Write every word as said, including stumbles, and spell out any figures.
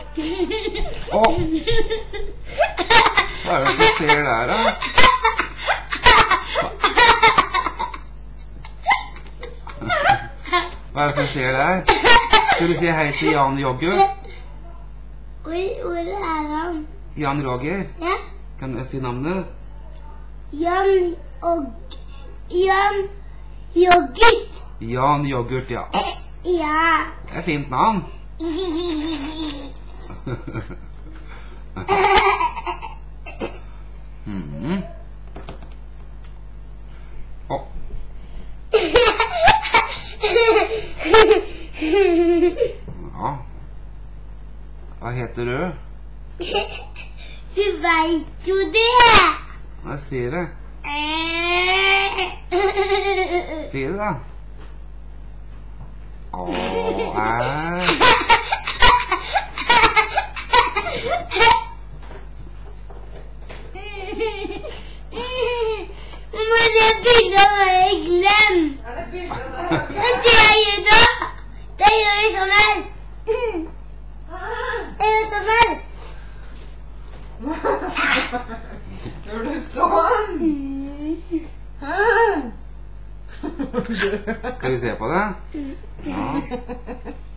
Å! Hva er det som skjer der, da? Hva er det som skjer der? Skal du si hei til Jan Yoghurt? Hvor er han? Jan Roger? Ja? Kan du si navnet? Jan og... Jan Yoghurt. Jan Yoghurt, ja. Ja. Det er et fint navn. Mhm. Å. Ja. Hva heter du? Du vet jo det. Hva sier du? Si det da. Åh, æ. Men det bildet har jeg glemt. Er det bildet der? Men det jeg gjør da, det gjør jeg sånn her. Det gjør jeg sånn her. Gjør du sånn? Hæ? Skal vi se på det? Ja.